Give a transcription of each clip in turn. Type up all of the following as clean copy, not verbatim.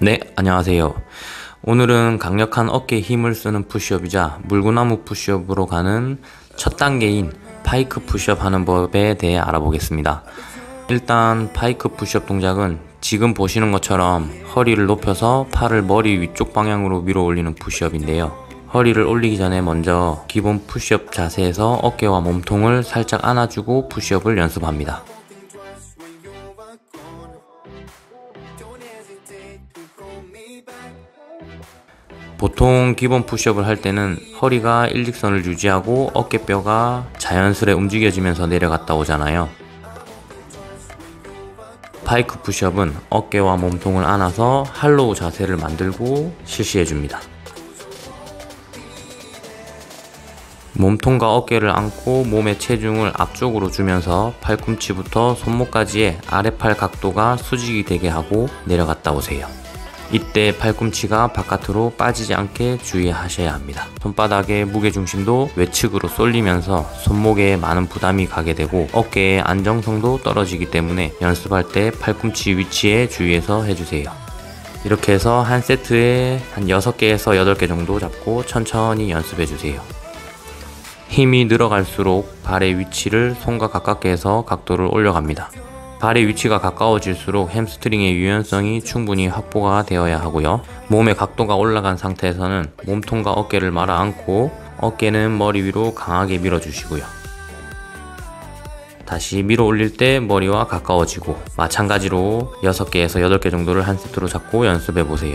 네, 안녕하세요. 오늘은 강력한 어깨에 힘을 쓰는 푸시업이자 물구나무 푸시업으로 가는 첫 단계인 파이크 푸시업 하는 법에 대해 알아보겠습니다. 일단 파이크 푸시업 동작은 지금 보시는 것처럼 허리를 높여서 팔을 머리 위쪽 방향으로 밀어 올리는 푸시업인데요. 허리를 올리기 전에 먼저 기본 푸시업 자세에서 어깨와 몸통을 살짝 안아주고 푸시업을 연습합니다. 보통 기본 푸시업을 할 때는 허리가 일직선을 유지하고 어깨뼈가 자연스레 움직여지면서 내려갔다 오잖아요. 파이크 푸시업은 어깨와 몸통을 안아서 할로우 자세를 만들고 실시해줍니다. 몸통과 어깨를 안고 몸의 체중을 앞쪽으로 주면서 팔꿈치부터 손목까지의 아래팔 각도가 수직이 되게 하고 내려갔다 오세요. 이때 팔꿈치가 바깥으로 빠지지 않게 주의하셔야 합니다. 손바닥의 무게중심도 외측으로 쏠리면서 손목에 많은 부담이 가게 되고 어깨의 안정성도 떨어지기 때문에 연습할 때 팔꿈치 위치에 주의해서 해주세요. 이렇게 해서 한 세트에 한 6개에서 8개 정도 잡고 천천히 연습해주세요. 힘이 늘어갈수록 발의 위치를 손과 가깝게 해서 각도를 올려갑니다. 발의 위치가 가까워질수록 햄스트링의 유연성이 충분히 확보가 되어야 하고요. 몸의 각도가 올라간 상태에서는 몸통과 어깨를 말아 안고 어깨는 머리 위로 강하게 밀어주시고요. 다시 밀어 올릴 때 머리와 가까워지고 마찬가지로 6개에서 8개 정도를 한 세트로 잡고 연습해 보세요.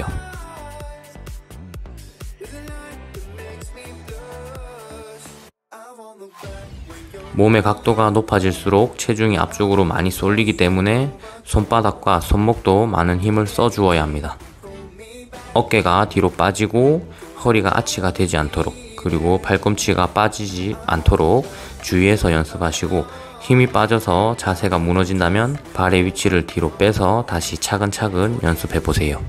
몸의 각도가 높아질수록 체중이 앞쪽으로 많이 쏠리기 때문에 손바닥과 손목도 많은 힘을 써주어야 합니다. 어깨가 뒤로 빠지고 허리가 아치가 되지 않도록, 그리고 팔꿈치가 빠지지 않도록 주의해서 연습하시고, 힘이 빠져서 자세가 무너진다면 발의 위치를 뒤로 빼서 다시 차근차근 연습해보세요.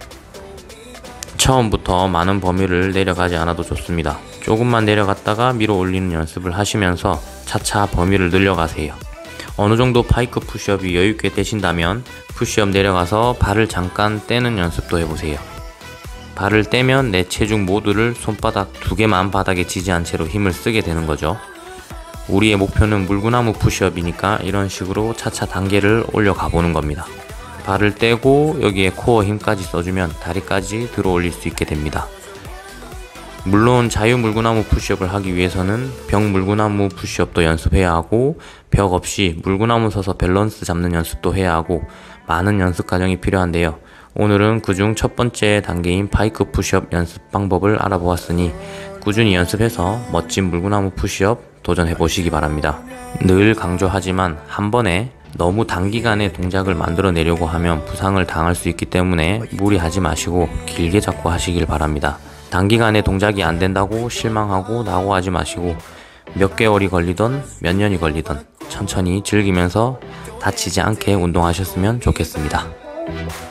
처음부터 많은 범위를 내려가지 않아도 좋습니다. 조금만 내려갔다가 밀어 올리는 연습을 하시면서 차차 범위를 늘려가세요. 어느 정도 파이크 푸시업이 여유있게 되신다면 푸시업 내려가서 발을 잠깐 떼는 연습도 해보세요. 발을 떼면 내 체중 모두를 손바닥 2개만 바닥에 지지 않은 채로 힘을 쓰게 되는 거죠. 우리의 목표는 물구나무 푸시업이니까 이런 식으로 차차 단계를 올려가 보는 겁니다. 발을 떼고 여기에 코어 힘까지 써주면 다리까지 들어 올릴 수 있게 됩니다. 물론 자유 물구나무 푸시업을 하기 위해서는 벽 물구나무 푸시업도 연습해야 하고, 벽 없이 물구나무 서서 밸런스 잡는 연습도 해야 하고, 많은 연습 과정이 필요한데요. 오늘은 그중 첫 번째 단계인 파이크 푸시업 연습 방법을 알아보았으니 꾸준히 연습해서 멋진 물구나무 푸시업 도전해 보시기 바랍니다. 늘 강조하지만 한 번에 너무 단기간에 동작을 만들어내려고 하면 부상을 당할 수 있기 때문에 무리하지 마시고 길게 잡고 하시길 바랍니다. 단기간에 동작이 안 된다고 실망하고 낙오하지 마시고 몇 개월이 걸리던 몇 년이 걸리던 천천히 즐기면서 다치지 않게 운동하셨으면 좋겠습니다.